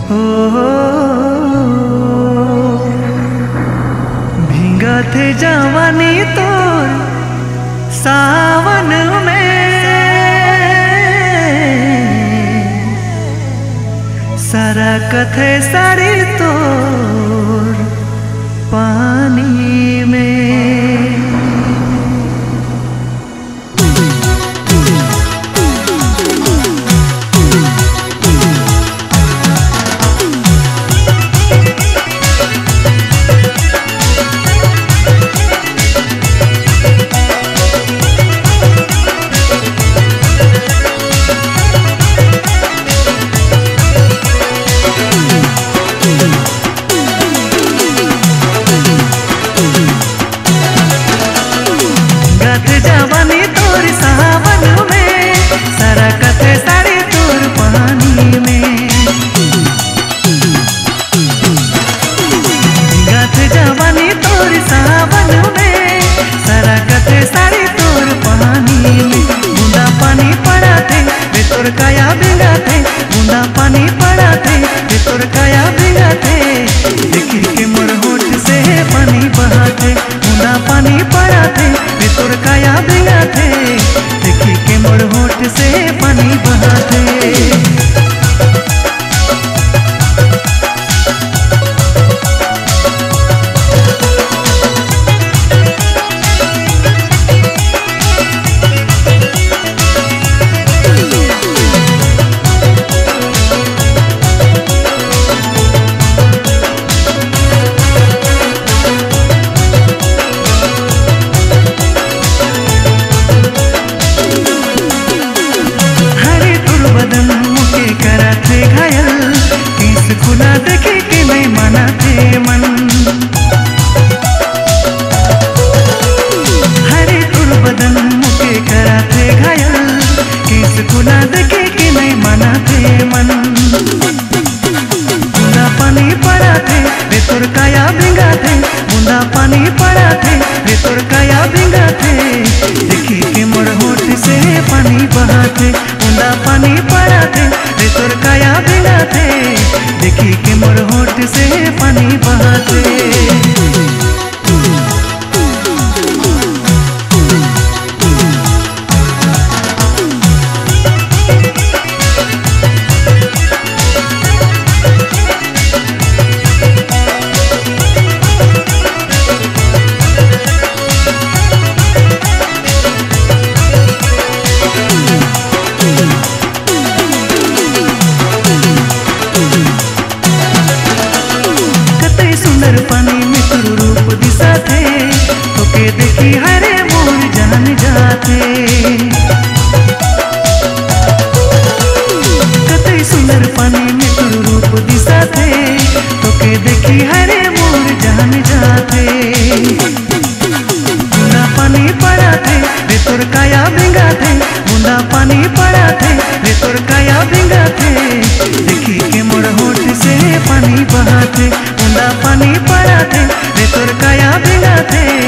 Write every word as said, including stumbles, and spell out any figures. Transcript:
ओ भींगा थे जवानी तोर सावन में, सारा कथे सारी तोर पानी में। जवानी तोर सावन में, सारा कथे सारी तोर पानी में। गाथ जवानी तोर सावन में, सारा कथे सारी तोर पानी में। बूंदा पानी पड़ा थे वे तोर काया भिंगा थे, बूंदा पानी पड़ा थे वे तोर काया भिंगा थे। देखी के मोर होठ से पानी बहाते, बूंदा पानी पड़ा थे वे तोर काया भिंगा थे। देखी के मोर होठ से पानी बहाते। बदन मुके करा थे घायल, केस खुला देखे के नहीं माना थे मन। हरे तुर बदन मुके करा थे घायल, केस खुला देखे के नहीं माना थे मन। बूंदा पानी पड़ा थे वे तोर काया भिंगा थे, बूंदा पानी पड़ा थे वे तोर काया भिंगा थे। देखी के मोर होठ से पानी बहाते, बूंदा पानी पड़ा थे वे तोर काया भिंगा थे। देखी के मोर होठ से पानी बहाते। सुंदर पानी में तोर रूप दिशा थे, तोके देखी हरे मोर जान जाते। कतई सुंदर पानी में तोर रूप दिशा थे, तोके देखी हरे मोर जान जाते। बूंदा पानी पड़ा थे वे तोर काया भिंगा थे, बूंदा पानी पड़ा थे वे तोर काया भिंगा थे। देखी के मोर होठ से पानी बहाते, बूंदा पानी पड़ा थे वे तोर काया भिंगा थे।